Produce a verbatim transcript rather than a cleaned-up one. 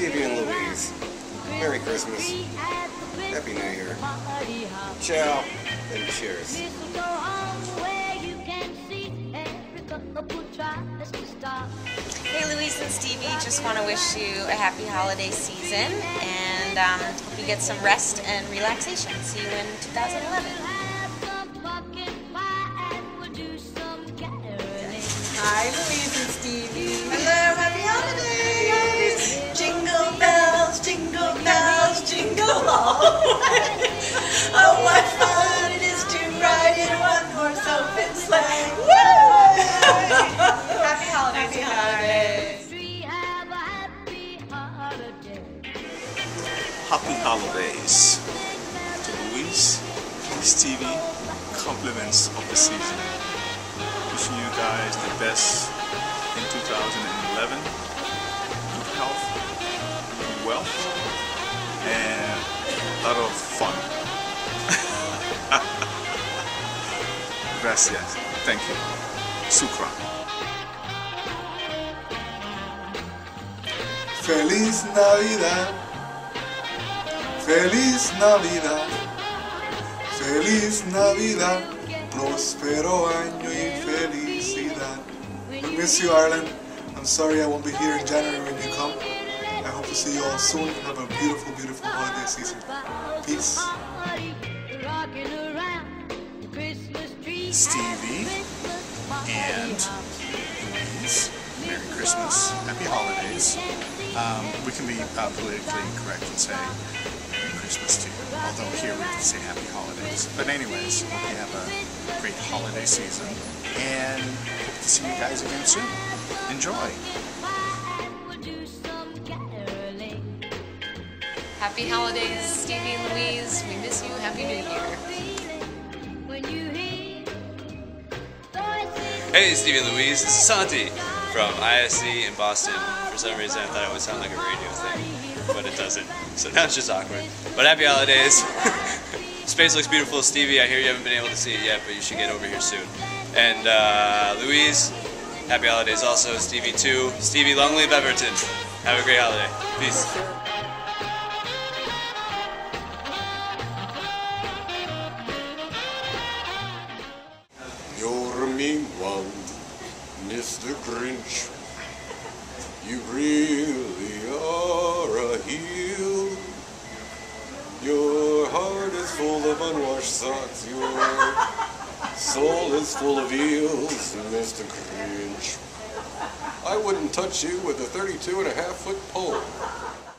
Stevie and Louise, Merry Christmas, Happy New Year, ciao, and cheers. Hey Louise and Stevie, just want to wish you a happy holiday season and um, hope you get some rest and relaxation. See you in two thousand eleven. Hi Louise and Stevie. Hello, happy holidays! Jingle bells, jingle bells, jingle all the way. Oh, what fun it is to ride in one horse open sleigh. Woo! Happy holidays. Happy holidays. Happy holidays to Louise, Stevie, compliments of the season. Wishing you guys the best in two thousand eleven. Good health, good wealth, and a lot of fun. Gracias. Thank you. Sukra. Feliz Navidad, Feliz Navidad, Feliz Navidad, próspero año y felicidad. We miss you, Ireland. I'm sorry I won't be here in January when you come. I hope to see you all soon. Have a beautiful, beautiful holiday season. Peace. Stevie and Louise, Merry Christmas, Happy Holidays. Um, we can be uh, politically correct and say Merry Christmas to you, although here we have to say Happy Holidays. But anyways, hope you have a great holiday season, and hope to see you guys again soon. Enjoy! Happy holidays, Stevie and Louise. We miss you. Happy New Year. Hey, Stevie and Louise, this is Santi from I S C in Boston. For some reason I thought it would sound like a radio thing, but it doesn't, so now it's just awkward. But happy holidays. Space looks beautiful. Stevie, I hear you haven't been able to see it yet, but you should get over here soon. And uh, Louise, happy holidays also. Stevie too. Stevie, long live Everton. Have a great holiday. Peace. You're a mean one, Mister Grinch. You really are a heel. Your heart is full of unwashed socks. Your soul is full of eels, Mister Grinch. I wouldn't touch you with a thirty-two and a half foot pole.